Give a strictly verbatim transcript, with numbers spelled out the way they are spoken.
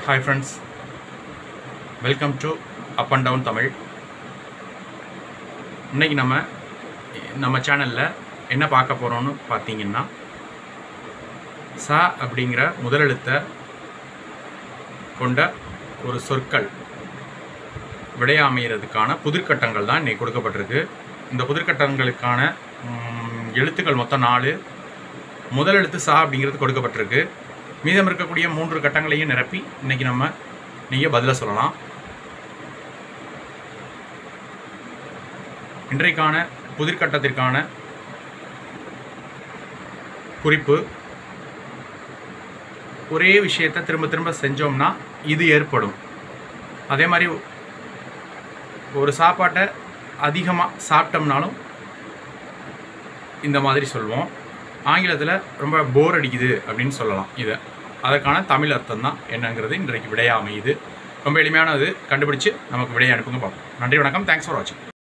Hi friends, welcome to Up and Down Tamil. இன்னைக்கு நம்ம நம்ம சேனல்ல என்ன பார்க்க போறோம்னு பாத்தீங்கன்னா ச அப்படிங்கற முதல் எழுத்தை கொண்ட ஒரு சொற்கள் விடை அமையிறதுக்கான புதிர்க்கட்டங்கள் தான் இன்னைக்கு கொடுக்கப்பட்டிருக்கு. இந்த புதிர்க்கட்டங்களுக்கான எழுத்துக்கள் மொத்தம் நாலு. முதல் எழுத்து ச அப்படிங்கிறது கொடுக்கப்பட்டிருக்கு. மீதம் இருக்கக்கூடிய மூன்று கட்டங்களையும் நிரப்பி இன்னைக்கு நம்ம நீங்க பதில சொல்லலாம். இன்றைக்கான புதிர்க்கட்டத்திற்கான குறிப்பு, ஒரே விஷயத்தை திரும்ப திரும்ப செஞ்சோம்னா இது ஏற்படும். அதே மாதிரி ஒரு சாப்பாட்டை அதிகமாக சாப்பிட்டோம்னாலும் இந்த மாதிரி சொல்லுவோம். ஆங்கிலத்தில் ரொம்ப போர் அடிக்குது அப்படின்னு சொல்லலாம். இதை அதற்கான தமிழ் அர்த்தம் தான் என்னங்கிறது இன்றைக்கு விடையாக அமையுது. ரொம்ப எளிமையானது, கண்டுபிடிச்சு நமக்கு விடையை அனுப்புங்க பார்ப்போம். நன்றி, வணக்கம். தேங்க்ஸ் ஃபார் வாட்சிங்.